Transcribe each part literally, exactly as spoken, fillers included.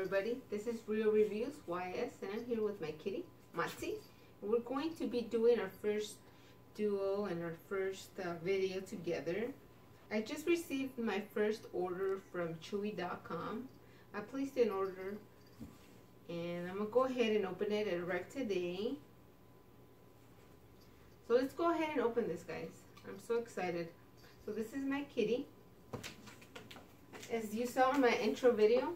everybody, this is Real Reviews Y S and I'm here with my kitty, Matzi. We're going to be doing our first duo and our first uh, video together. I just received my first order from Chewy dot com. I placed an order and I'm going to go ahead and open it at Rec today. So let's go ahead and open this, guys. I'm so excited. So this is my kitty. As you saw in my intro video,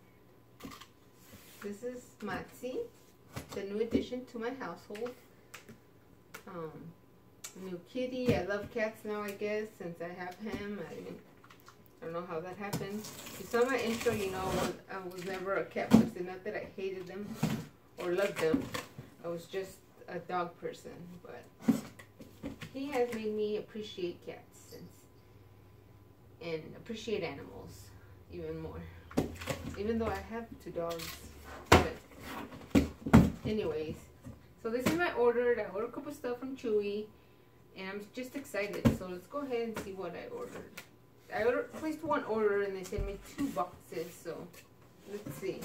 this is Matzi, the new addition to my household. Um, new kitty. I love cats now, I guess, since I have him. I, mean, I don't know how that happened. You saw my intro, you know, I was never a cat person. Not that I hated them or loved them. I was just a dog person. But he has made me appreciate cats since, and appreciate animals even more. Even though I have two dogs. But anyways, so this is my order. I ordered a couple stuff from Chewy, and I'm just excited. So let's go ahead and see what I ordered. I ordered, placed one order and they sent me two boxes. So let's see.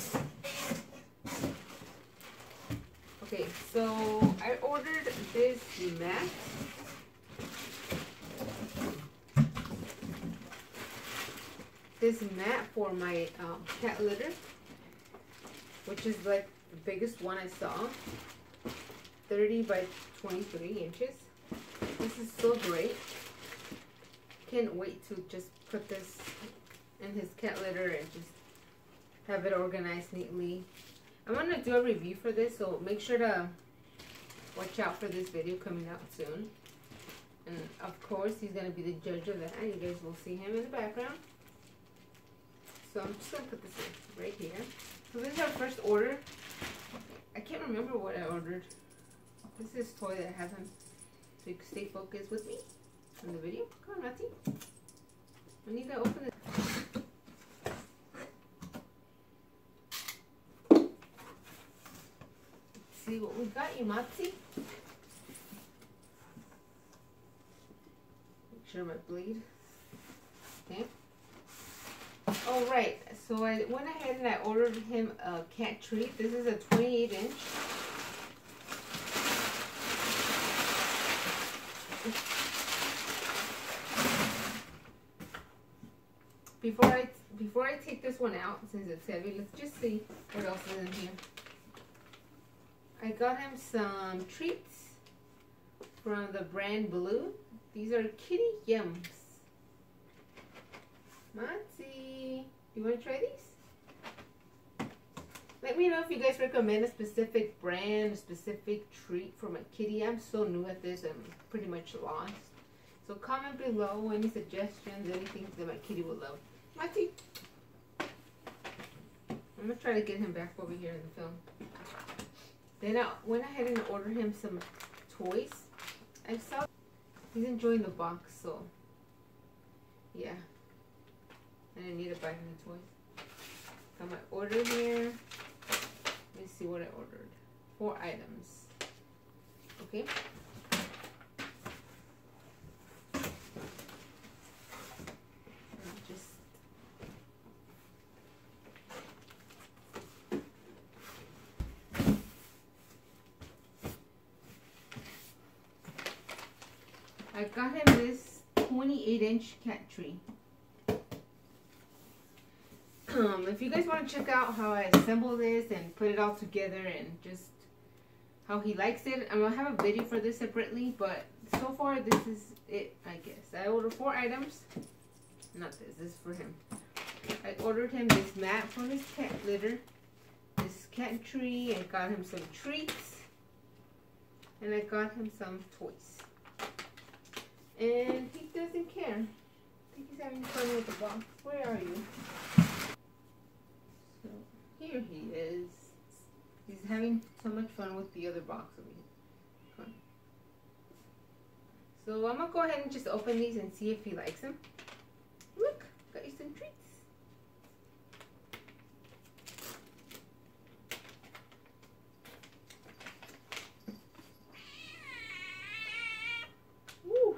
Okay, so I ordered this mat. This mat for my um, cat litter, which is like the biggest one I saw, thirty by twenty-three inches. This is so great. Can't wait to just put this in his cat litter and just have it organized neatly. I'm going to do a review for this, so make sure to watch out for this video coming out soon. And of course, he's going to be the judge of that. You guys will see him in the background. So I'm just going to put this in right here. So this is our first order. I can't remember what I ordered. This is toy that I have him, so you can stay focused with me in the video. Come on, Matty. I need to open it. Let's see what we got you, Matty. Make sure my bleed. Okay. Alright, so I went ahead and I ordered him a cat treat. This is a twenty-eight inch. Before I before I take this one out, since it's heavy, let's just see what else is in here. I got him some treats from the brand Blue. These are kitty yums. Matzi, you want to try these? Let me know if you guys recommend a specific brand, a specific treat for my kitty. I'm so new at this, I'm pretty much lost. So comment below any suggestions, anything that my kitty will love. Matzi, I'm going to try to get him back over here in the film. Then I went ahead and ordered him some toys. I saw he's enjoying the box, so yeah. And I need to buy him the toys. Got my order here. Let me see what I ordered. Four items. Okay. Just I got him this twenty-eight inch cat tree. Um, if you guys want to check out how I assemble this and put it all together and just how he likes it, I'm going to have a video for this separately, but so far this is it, I guess. I ordered four items. Not this, this is for him. I ordered him this mat for his cat litter, this cat tree, and got him some treats, and I got him some toys. And he doesn't care. I think he's having fun with the box. Where are you? So here he is. He's having so much fun with the other box over here. Come on. So I'm gonna go ahead and just open these and see if he likes them. Look, got you some treats. Woo.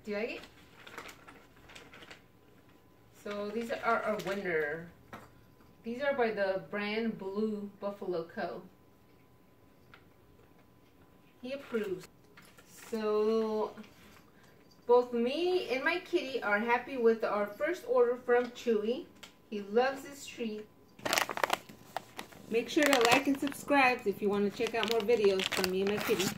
Do you like it? So these are our winner. These are by the brand Blue Buffalo Co. He approves. So both me and my kitty are happy with our first order from Chewy. He loves this treat. Make sure to like and subscribe if you want to check out more videos from me and my kitty.